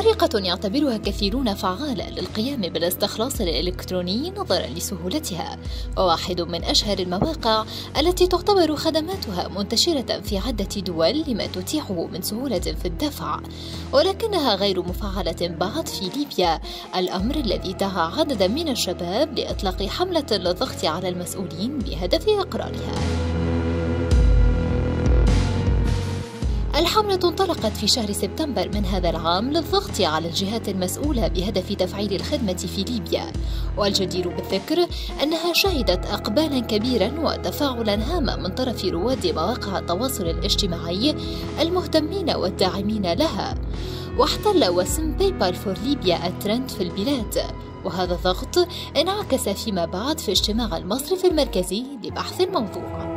طريقة يعتبرها كثيرون فعالة للقيام بالاستخلاص الإلكتروني نظرا لسهولتها، وواحد من أشهر المواقع التي تعتبر خدماتها منتشرة في عدة دول لما تتيحه من سهولة في الدفع، ولكنها غير مفعلة بعد في ليبيا، الأمر الذي دعا عددا من الشباب لإطلاق حملة للضغط على المسؤولين بهدف إقرارها. الحملة انطلقت في شهر سبتمبر من هذا العام للضغط على الجهات المسؤولة بهدف تفعيل الخدمة في ليبيا، والجدير بالذكر أنها شهدت إقبالا كبيرا وتفاعلا هاما من طرف رواد مواقع التواصل الاجتماعي المهتمين والداعمين لها، واحتل وسم بايبال فور ليبيا الترند في البلاد. وهذا الضغط انعكس فيما بعد في اجتماع المصرف المركزي لبحث الموضوع،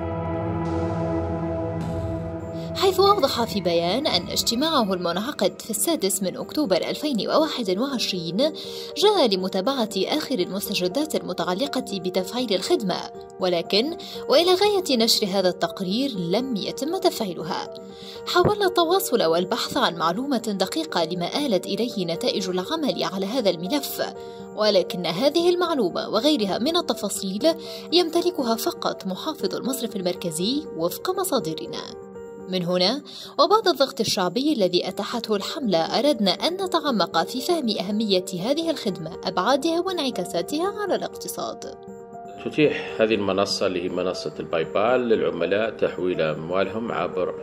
حيث أوضح في بيان أن اجتماعه المنعقد في 6 أكتوبر 2021 جاء لمتابعة آخر المستجدات المتعلقة بتفعيل الخدمة، ولكن وإلى غاية نشر هذا التقرير لم يتم تفعيلها. حاولنا التواصل والبحث عن معلومة دقيقة لما آلت إليه نتائج العمل على هذا الملف، ولكن هذه المعلومة وغيرها من التفاصيل يمتلكها فقط محافظ المصرف المركزي وفق مصادرنا. من هنا وبعد الضغط الشعبي الذي أتاحته الحملة أردنا أن نتعمق في فهم أهمية هذه الخدمة، أبعادها وانعكاساتها على الاقتصاد. تتيح هذه المنصة اللي هي منصة البايبال للعملاء تحويل أموالهم عبر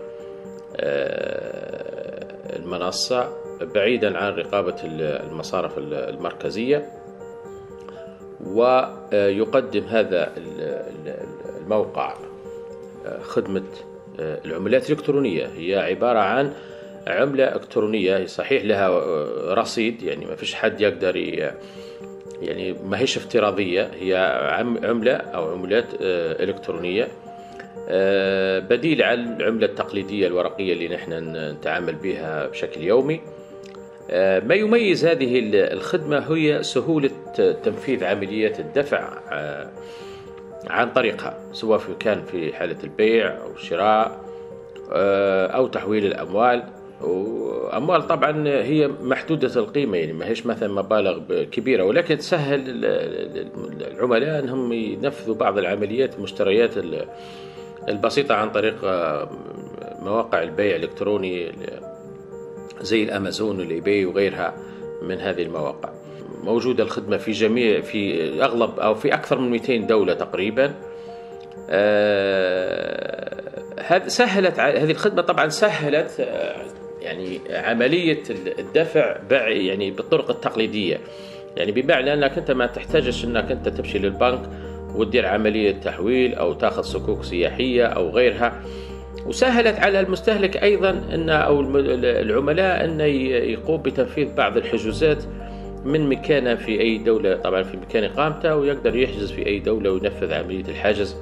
المنصة بعيدا عن رقابة المصارف المركزية، ويقدم هذا الموقع خدمة العملات الإلكترونية. هي عبارة عن عملة إلكترونية صحيح لها رصيد، يعني ما فيش حد يقدر يعني ما هيش افتراضية، هي عملة أو عملات إلكترونية بديل عن العملة التقليدية الورقية اللي نحن نتعامل بها بشكل يومي. ما يميز هذه الخدمة هي سهولة تنفيذ عمليات الدفع عن طريقها، سواء كان في حالة البيع أو الشراء أو تحويل الأموال. وأموال طبعا هي محدودة القيمة، يعني ما هيش مثلا مبالغ كبيرة، ولكن تسهل العملاء أنهم ينفذوا بعض العمليات المشتريات البسيطة عن طريق مواقع البيع الإلكتروني زي الأمازون والإيباي وغيرها من هذه المواقع. موجودة الخدمة في أغلب أو في أكثر من 200 دولة تقريبا. سهلت هذه الخدمة، طبعا سهلت يعني عملية الدفع يعني بالطرق التقليدية، يعني بمعنى أنك أنت ما تحتاجش أنك أنت تمشي للبنك وتدير عملية تحويل أو تأخذ صكوك سياحية أو غيرها. وسهلت على المستهلك أيضا أو العملاء أن يقوم بتنفيذ بعض الحجوزات من مكانه في أي دولة، طبعا في مكان إقامته، ويقدر يحجز في أي دولة وينفذ عملية الحجز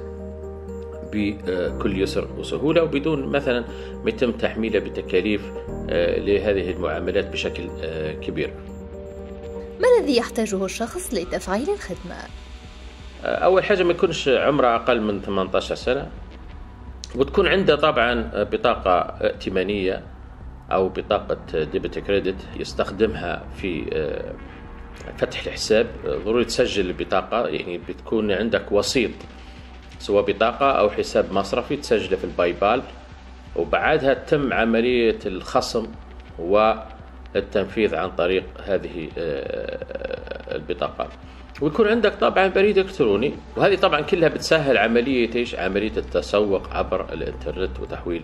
بكل يسر وسهولة، وبدون مثلا ما يتم تحميله بتكاليف لهذه المعاملات بشكل كبير. ما الذي يحتاجه الشخص لتفعيل الخدمة؟ أول حاجة ما يكونش عمره أقل من 18 سنة، وتكون عنده طبعا بطاقة ائتمانية أو بطاقة ديبت كريدت يستخدمها في فتح الحساب. ضروري تسجل البطاقة، يعني بتكون عندك وسيط سواء بطاقة أو حساب مصرفي تسجله في البايبال، وبعدها تتم عملية الخصم والتنفيذ عن طريق هذه البطاقات. ويكون عندك طبعا بريد إلكتروني، وهذه طبعا كلها بتسهل عملية التسوق عبر الإنترنت وتحويل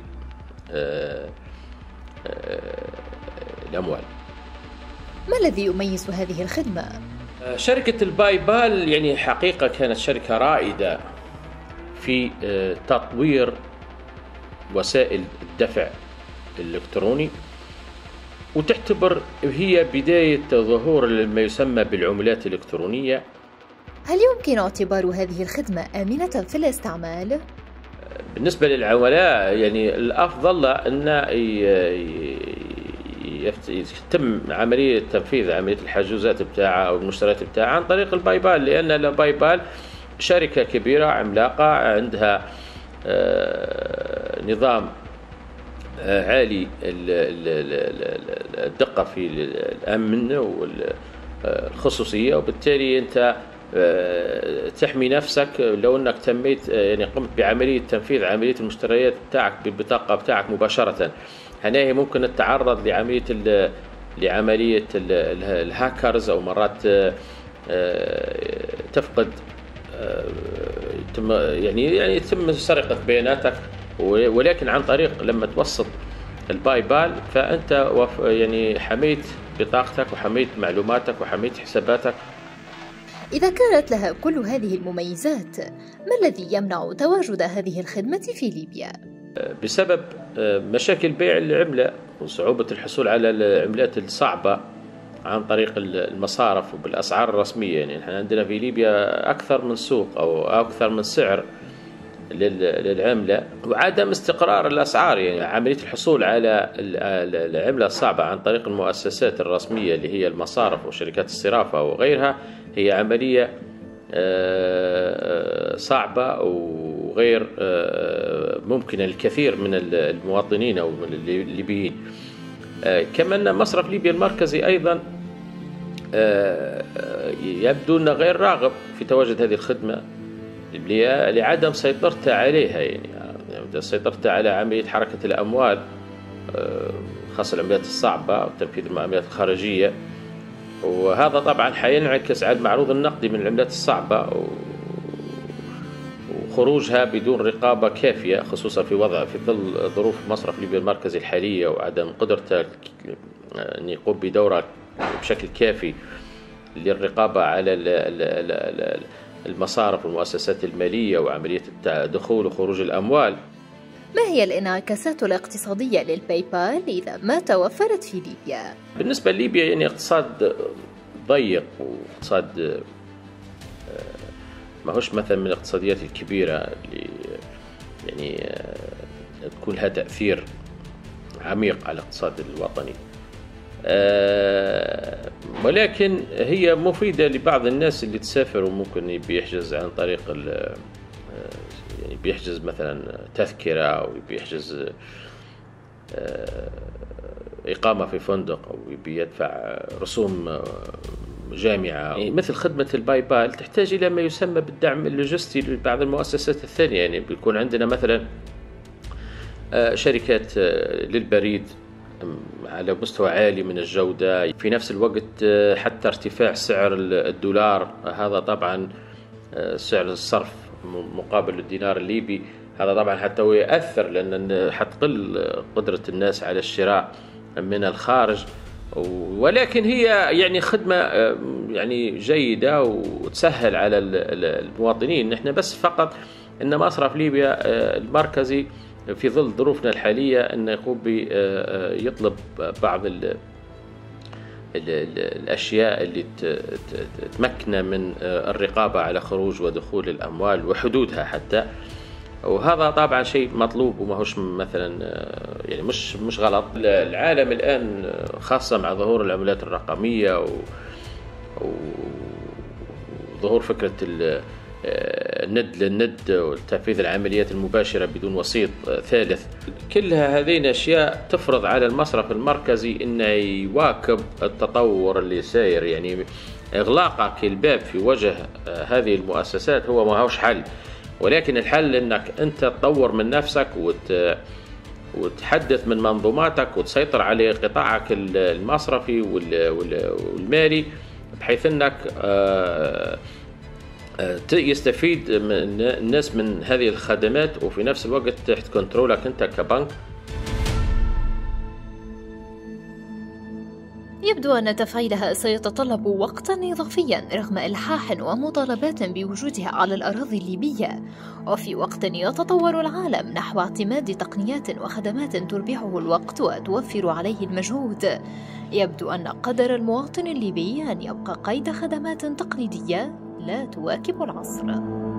الأموال. ما الذي يميز هذه الخدمة؟ شركة البايبال يعني حقيقة كانت شركة رائدة في تطوير وسائل الدفع الإلكتروني، وتعتبر هي بداية ظهور ما يسمى بالعملات الإلكترونية. هل يمكن اعتبار هذه الخدمة آمنة في الاستعمال؟ بالنسبة للعملاء يعني الأفضل أن يتم تنفيذ عملية الحجوزات بتاعها أو المشتريات بتاعها عن طريق البايبال، لأن البايبال شركة كبيرة عملاقة عندها نظام عالي الدقة في الأمن والخصوصية، وبالتالي أنت تحمي نفسك لو أنك تميت يعني قمت بعملية تنفيذ عملية المشتريات بتاعك بالبطاقة بتاعك مباشرة. هنا ممكن التعرض لعملية الهاكرز، أو مرات تفقد يعني يتم سرقة بياناتك، ولكن عن طريق لما توسط الباي بال فأنت يعني حميت بطاقتك وحميت معلوماتك وحميت حساباتك. إذا كانت لها كل هذه المميزات، ما الذي يمنع تواجد هذه الخدمة في ليبيا؟ بسبب مشاكل بيع العملة وصعوبة الحصول على العملات الصعبة عن طريق المصارف وبالأسعار الرسمية. يعني نحن عندنا في ليبيا أكثر من سوق أو أكثر من سعر للعملة، وعدم استقرار الأسعار. يعني عملية الحصول على العملة الصعبة عن طريق المؤسسات الرسمية اللي هي المصارف وشركات الصرافة وغيرها هي عملية صعبة وغير ممكنة للكثير من المواطنين أو من الليبيين. كما أن مصرف ليبيا المركزي أيضا يبدو أنه غير راغب في تواجد هذه الخدمة لعدم سيطرته عليها. يعني سيطرته على عملية حركة الأموال، خاصة العمليات الصعبة وتنفيذ العمليات الخارجية، وهذا طبعا حينعكس على المعروض النقدي من العملات الصعبة وخروجها بدون رقابة كافية، خصوصا في ظل ظروف مصرف ليبيا المركزي الحالية وعدم قدرته أن يقوم بدوره بشكل كافي للرقابة على المصارف والمؤسسات المالية وعملية دخول وخروج الأموال. ما هي الانعكاسات الاقتصادية للباي بال إذا ما توفرت في ليبيا؟ بالنسبة لليبيا يعني اقتصاد ضيق، واقتصاد ما هوش مثلا من الاقتصاديات الكبيرة اللي يعني تكون لها تأثير عميق على الاقتصاد الوطني، ولكن هي مفيدة لبعض الناس اللي تسافر وممكن يبي يحجز عن طريق يعني بيحجز مثلا تذكرة أو بيحجز إقامة في فندق أو بيدفع رسوم جامعة. يعني مثل خدمة الباي بال تحتاج إلى ما يسمى بالدعم اللوجستي لبعض المؤسسات الثانية. يعني بيكون عندنا مثلا شركات للبريد على مستوى عالي من الجودة، في نفس الوقت حتى ارتفاع سعر الدولار، هذا طبعا سعر الصرف مقابل الدينار الليبي، هذا طبعا حتى هو يأثر لأن حتقل قدرة الناس على الشراء من الخارج. ولكن هي يعني خدمة يعني جيدة وتسهل على المواطنين. نحن بس فقط أن مصرف ليبيا المركزي في ظل ظروفنا الحالية أن يقوم يطلب بعض الأشياء اللي تمكن من الرقابة على خروج ودخول الأموال وحدودها حتى، وهذا طبعا شيء مطلوب وما هوش مثلا يعني مش غلط. العالم الآن خاصة مع ظهور العملات الرقمية وظهور فكرة الند للند وتنفيذ العمليات المباشرة بدون وسيط ثالث، كلها هذه أشياء تفرض على المصرف المركزي أنه يواكب التطور اللي ساير. يعني إغلاقك الباب في وجه هذه المؤسسات هو ما هوش حل، ولكن الحل أنك أنت تطور من نفسك وتحدث من منظوماتك وتسيطر على قطاعك المصرفي والمالي بحيث أنك يستفيد الناس من هذه الخدمات وفي نفس الوقت تحت كنترولك أنت كبنك. يبدو أن تفعيلها سيتطلب وقتاً إضافياً رغم إلحاح ومطالبات بوجودها على الأراضي الليبية، وفي وقت يتطور العالم نحو اعتماد تقنيات وخدمات تربحه الوقت وتوفر عليه المجهود. يبدو أن قدر المواطن الليبي أن يبقى قيد خدمات تقليدية لا تواكب العصر.